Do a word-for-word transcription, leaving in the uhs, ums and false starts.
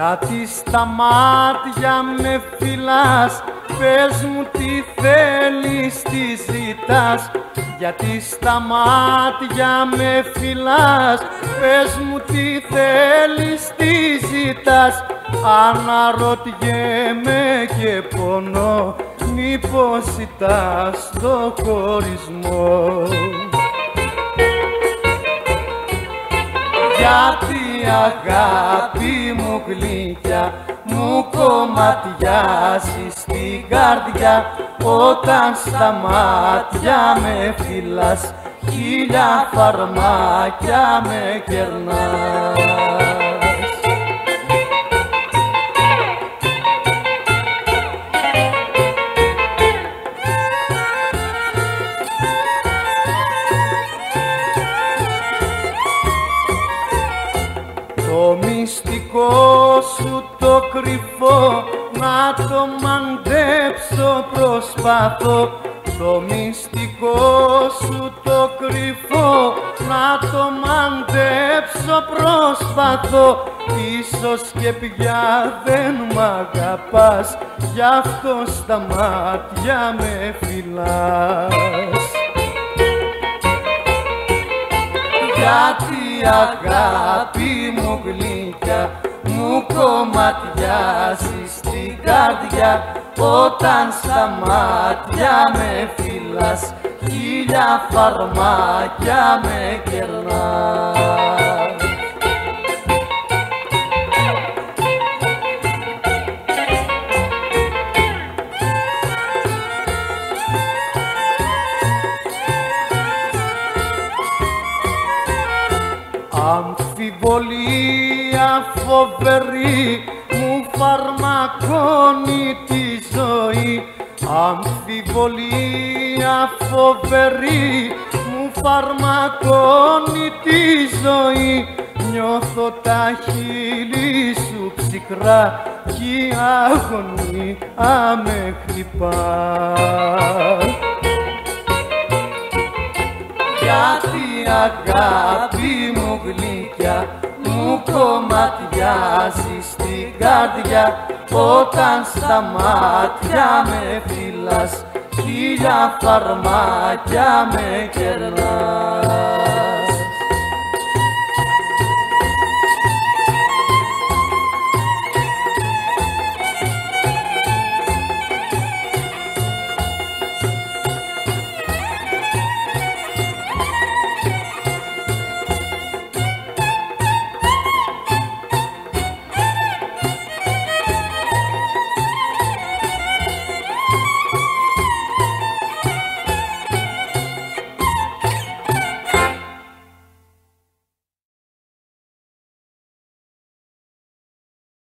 Γιατί στα μάτια με φυλάς, πες μου τι θέλεις, τι ζητάς. Γιατί στα μάτια με φυλάς, πες μου τι θέλεις, τι ζητάς. Αναρωτιέμαι και πονώ, μήπως ζητάς το χωρισμό. Γιατί αγάπη μου γλυκιά, μου κομματιάζεις την καρδιά, όταν στα μάτια με φυλάς, χίλια φαρμάκια με κερνάς. Το μυστικό σου το κρυφό, να το μαντέψω προσπαθώ. Το μυστικό σου το κρυφό, να το μαντέψω προσπαθώ. Ίσως και πια δεν μ' αγαπάς, γι' αυτό στα μάτια με φυλάς. Γιατί αγάπη μου γλυκιά, μου κομματιάζεις την καρδιά, όταν στα μάτια με φυλάς, χίλια φαρμάκια με κερνάς. Αμφιβολία φοβερή μου φαρμακώνει τη ζωή. Αμφιβολία φοβερή μου φαρμακώνει τη ζωή. Νιώθω τα χείλη σου ψυχρά κι η αγωνία με χτυπά. Γιατί αγάπη μου γλυκιά, μου κομματιάζεις την καρδιά, όταν στα μάτια με φυλάς, χίλια φαρμάκια με κερνάς.